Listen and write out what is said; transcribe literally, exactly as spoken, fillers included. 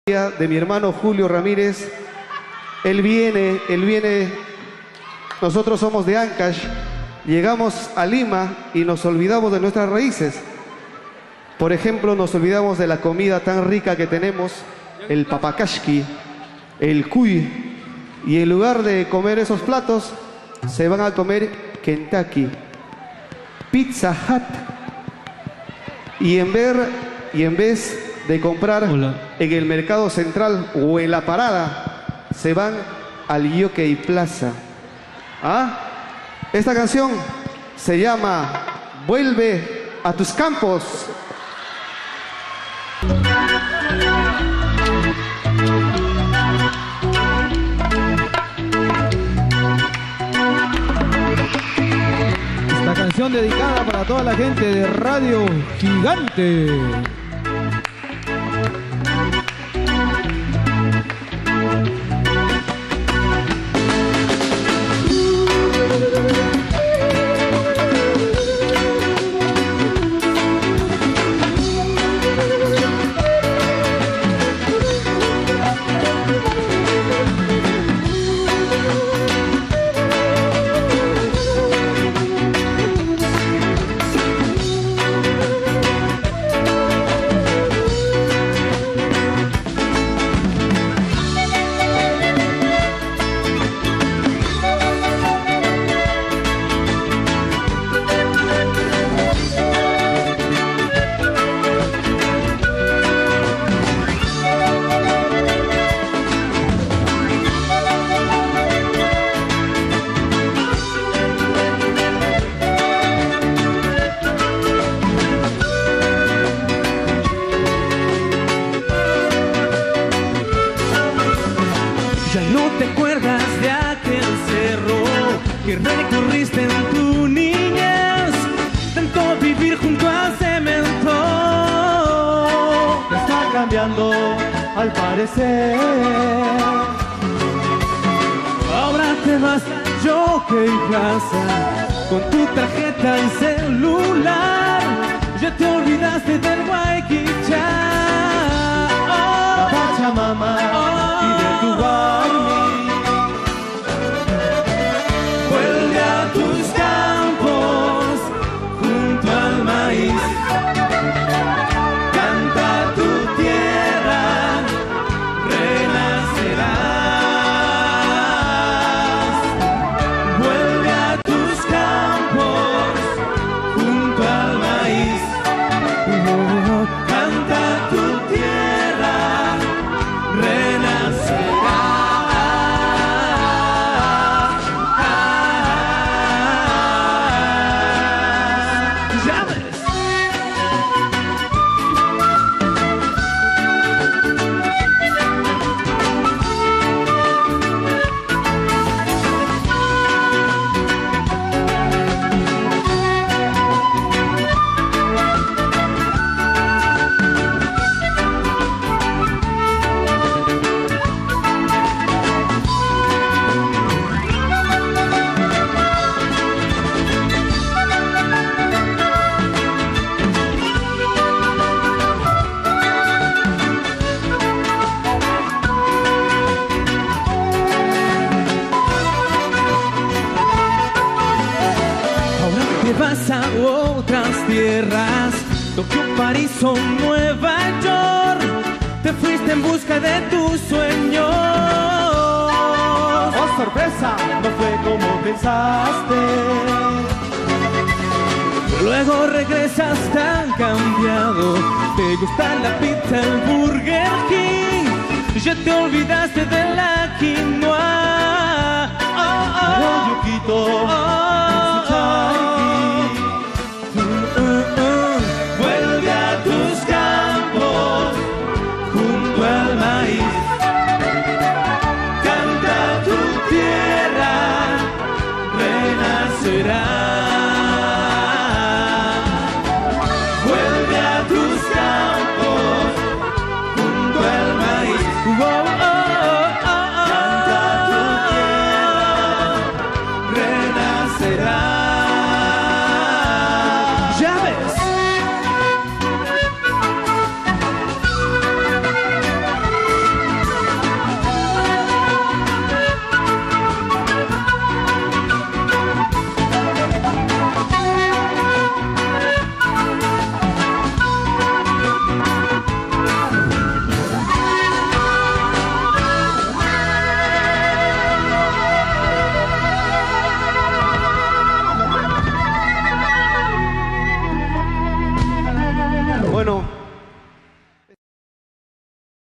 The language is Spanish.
De mi hermano Julio Ramírez. Él viene, él viene, nosotros somos de Ancash, llegamos a Lima y nos olvidamos de nuestras raíces. Por ejemplo, nos olvidamos de la comida tan rica que tenemos, el papakashki, el cuy, y en lugar de comer esos platos, se van a comer Kentucky, Pizza Hut, y en, ver, y en vez de comprar Hola. en el mercado central o en la parada, se van al Jockey Plaza. ¿Ah? Esta canción se llama Vuelve a tus campos. Esta canción dedicada para toda la gente de Radio Gigante. ¿Te acuerdas de aquel cerro que recorriste en tu niñez? Tanto vivir junto al cemento te está cambiando al parecer. Ahora te vas a Jockey Plaza con tu tarjeta y celular. Ya te olvidaste del Guayquichá, oh, la Pachamama oh, y de tu Guaymi. Vuelve a tus campos junto al maíz. Canta tu tierra, renacerás. Vuelve a tus campos junto al maíz. Oh, canta tu tierra, renacerás. Vas a otras tierras, Tokio, París o Nueva York. Te fuiste en busca de tus sueños. Oh, sorpresa, no fue como pensaste. Luego regresas tan cambiado. Te gusta la pizza, el Burger King. Ya te olvidaste de la quinoa. Oh, oh, oh, Yuquito, oh, oh, oh. Vuelve a tus campos junto al maíz. Canta tu tierra, renacerá. Vuelve a tus campos junto al maíz.